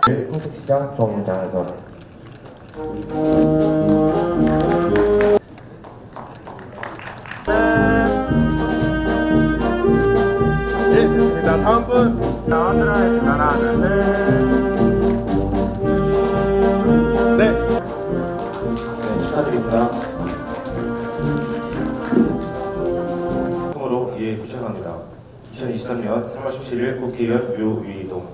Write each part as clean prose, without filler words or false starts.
평택시장 조문장 해설. 네, 됐습니다. 다음 분 촬영하겠습니다. 하나, 둘, 셋. 네, 축하드립니다. 처음으로 예 부탁합니다. 2023년 3월 17일 국회의원 류위동.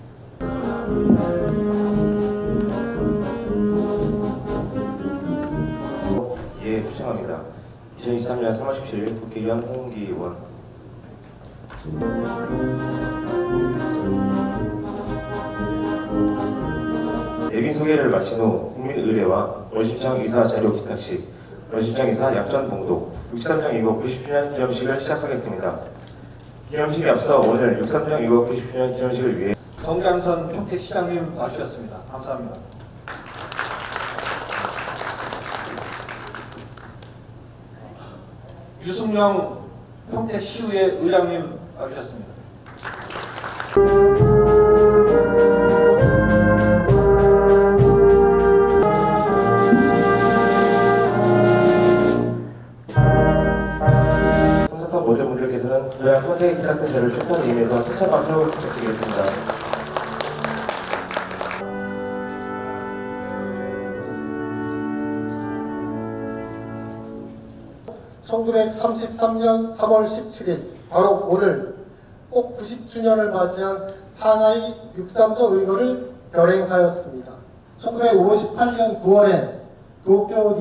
예 부탁합니다. 2023년 3월 17일 국회의원 홍기원. 예빈 소개를 마친 후 국민의례와 원심장 이사 자료 기탁식, 원심장 이사 약전 봉독 63장 이후 90주년 기념식을 시작하겠습니다. 기념식에 앞서 오늘 63장 이후 90주년 기념식을 위해 정장선 평택시장님 와주셨습니다. 감사합니다. 유승영 평택시의회 의장님 와주셨습니다. 참석한 모든 분들께서는 고향 평택에 기탁된 자를 축하하는 의미에서 태찬 박수 부탁드리겠습니다. (1933년 3월 17일) 바로 오늘 꼭 90주년을 맞이한 상하이 63조 의거를 결행하였습니다. 1958년 9월엔 도쿄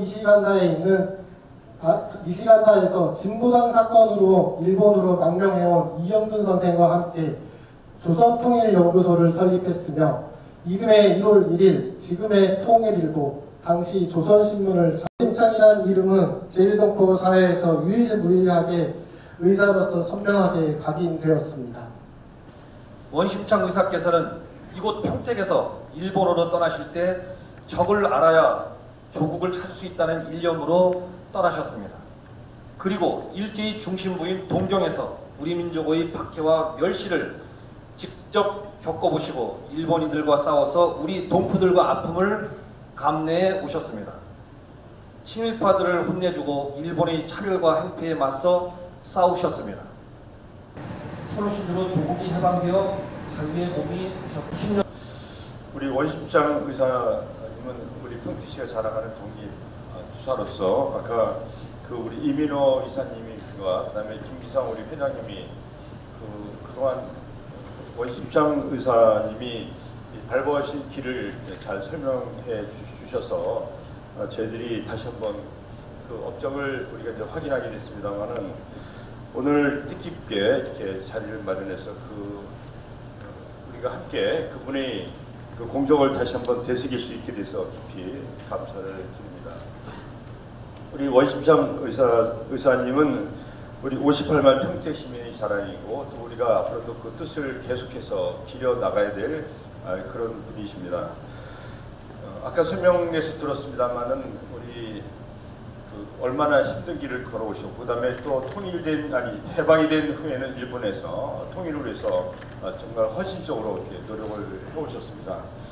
니시간다에서 진보당 사건으로 일본으로 망명해온 이영근 선생과 함께 조선통일연구소를 설립했으며 이듬해 1월 1일 지금의 통일일보, 당시 조선신문을 원심장이라는 이름은 제1동포 사회에서 유일무이하게 의사로서 선명하게 각인되었습니다. 원심창 의사께서는 이곳 평택에서 일본으로 떠나실 때 적을 알아야 조국을 찾을 수 있다는 일념으로 떠나셨습니다. 그리고 일제의 중심부인 동정에서 우리 민족의 박해와 멸시를 직접 겪어보시고 일본인들과 싸워서 우리 동포들과 아픔을 감내해 오셨습니다. 친일파들을 혼내주고 일본의 차별과 행패에 맞서 싸우셨습니다. 서울시대로 조국이 해방되어 자유의 몸이 10년. 우리 원심장 의사님은 우리 평택시가 자랑하는 독립 투사로서 아까 우리 이민호 이사님과 그다음에 김기상 우리 회장님이 그동안 원심장 의사님이 밟아오신 길을 잘 설명해 주셔서 저희들이 다시 한번 그 업적을 우리가 이제 확인하게 됐습니다만은 오늘 뜻깊게 이렇게 자리를 마련해서 우리가 함께 그분의 그 공적을 다시 한번 되새길 수 있게 돼서 깊이 감사를 드립니다. 우리 원심장 의사님은 우리 58만 평택 시민의 자랑이고 또 우리가 앞으로도 그 뜻을 계속해서 기려 나가야 될 그런 분이십니다. 아까 설명에서 들었습니다만은 우리 얼마나 힘든 길을 걸어오셨고 그다음에 또 해방이 된 후에는 일본에서 통일을 위해서 정말 헌신적으로 이렇게 노력을 해오셨습니다.